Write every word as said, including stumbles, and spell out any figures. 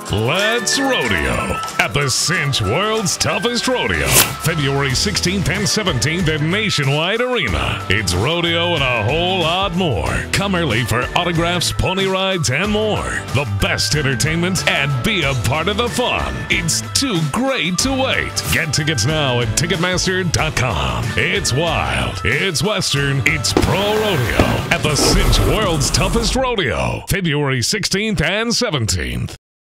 Let's rodeo at the Cinch World's Toughest Rodeo, February sixteenth and seventeenth at Nationwide Arena. It's rodeo and a whole lot more. Come early for autographs, pony rides, and more. The best entertainment and be a part of the fun. It's too great to wait. Get tickets now at Ticketmaster dot com. It's wild, it's western, it's pro rodeo at the Cinch World's Toughest Rodeo, February sixteenth and seventeenth.